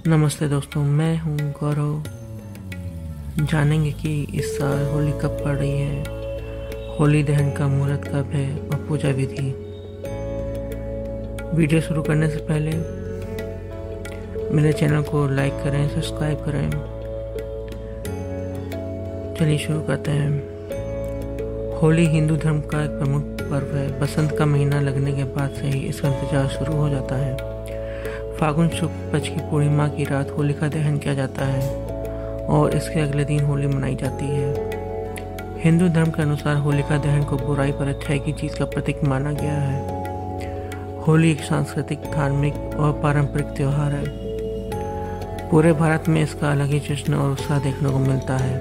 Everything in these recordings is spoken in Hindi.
नमस्ते दोस्तों, मैं हूं गौरव। जानेंगे कि इस साल होली कब पड़ रही है, होली दहन का मुहूर्त कब है और पूजा विधि। वीडियो शुरू करने से पहले मेरे चैनल को लाइक करें, सब्सक्राइब करें। चलिए शुरू करते हैं। होली हिंदू धर्म का एक प्रमुख पर्व है। बसंत का महीना लगने के बाद से ही इसका इंतजार शुरू हो जाता है। फागुन शुक्ल पक्ष की पूर्णिमा की रात होलिका दहन किया जाता है और इसके अगले दिन होली मनाई जाती है। हिंदू धर्म के अनुसार होलिका दहन को बुराई पर अच्छाई की जीत का प्रतीक माना गया है। होली एक सांस्कृतिक, धार्मिक और पारंपरिक त्योहार है। पूरे भारत में इसका अलग ही जश्न और उत्साह देखने को मिलता है।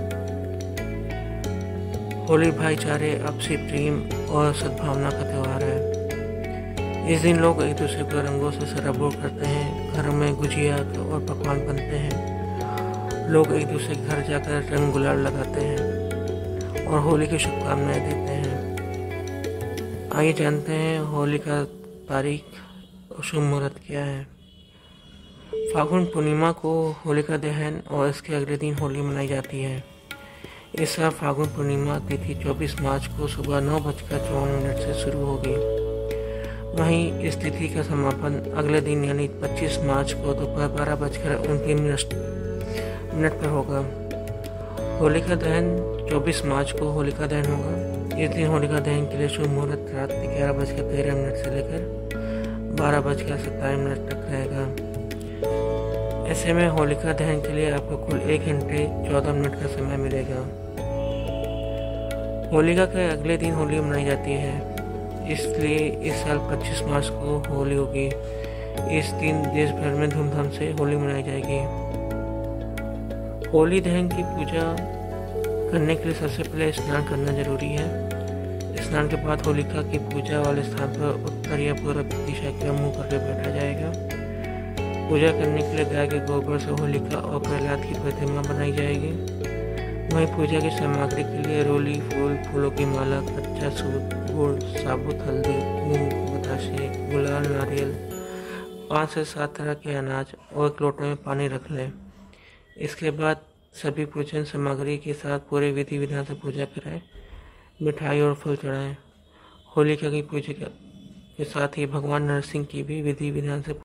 होली भाईचारे, आपसी प्रेम और सद्भावना का त्योहार है। इस दिन लोग एक दूसरे को रंगों से सराबोर करते हैं। घरों में गुजिया और पकवान बनते हैं। लोग एक दूसरे के घर जाकर रंग गुलाल लगाते हैं और होली की शुभकामनाएं देते हैं। आइए जानते हैं होली का तारीख और शुभ मुहूर्त क्या है। फागुन पूर्णिमा को होलिका दहन और इसके अगले दिन होली मनाई जाती है। इस साल फागुन पूर्णिमा तिथि 24 मार्च को सुबह 9:54 से शुरू होगी। वहीं इस तिथि का समापन अगले दिन यानी 25 मार्च को दोपहर 12:29 पर होगा। होलिका दहन 24 मार्च को होलिका दहन होगा। इस दिन होलिका दहन के लिए शुभ मुहूर्त रात 11:13 से लेकर 12:27 तक रहेगा। ऐसे में होलिका दहन के लिए आपको कुल 1 घंटे 14 मिनट का समय मिलेगा। होलिका के अगले दिन होली मनाई जाती है, इसलिए इस साल 25 मार्च को होली होगी। इस दिन देश भर में धूमधाम से होली मनाई जाएगी। होली दहन की पूजा करने के लिए सबसे पहले स्नान करना जरूरी है। स्नान के बाद होलिका की पूजा वाले स्थान पर उत्तर या पूर्व दिशा की ओर मुंह करके बैठा जाएगा। पूजा करने के लिए गाय के गोबर से होलिका और प्रहलाद की प्रतिमा बनाई जाएगी। वहीं पूजा की सामग्री के लिए रोली, फूल, फूलों की माला, कच्चा सूत, गुड़, साबुत हल्दी, मूंग, बताशे, गुलाल, नारियल, 5 से 7 तरह के अनाज और एक लोटे में पानी रख लें। इसके बाद सभी पूजन सामग्री के साथ पूरे विधि विधान से पूजा करें। मिठाई और फल चढ़ाएं। होलिका की पूजा के साथ ही भगवान नरसिंह की भी विधि विधान से